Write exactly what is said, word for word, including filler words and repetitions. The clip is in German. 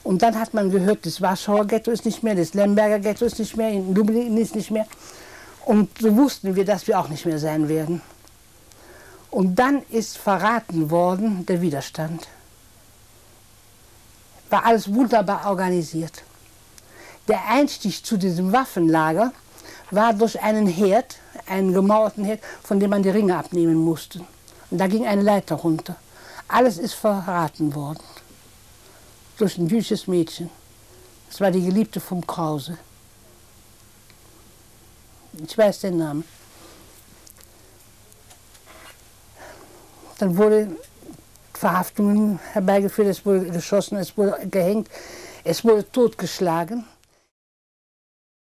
Und dann hat man gehört, das Warschauer Ghetto ist nicht mehr, das Lemberger Ghetto ist nicht mehr, in Lublin ist nicht mehr. Und so wussten wir, dass wir auch nicht mehr sein werden. Und dann ist verraten worden der Widerstand. War alles wunderbar organisiert. Der Einstieg zu diesem Waffenlager war durch einen Herd, einen gemauerten Herd, von dem man die Ringe abnehmen musste. Und da ging eine Leiter runter. Alles ist verraten worden. Durch ein jüdisches Mädchen. Das war die Geliebte vom Krause. Ich weiß den Namen. Dann wurde Verhaftungen herbeigeführt, es wurde geschossen, es wurde gehängt, es wurde totgeschlagen.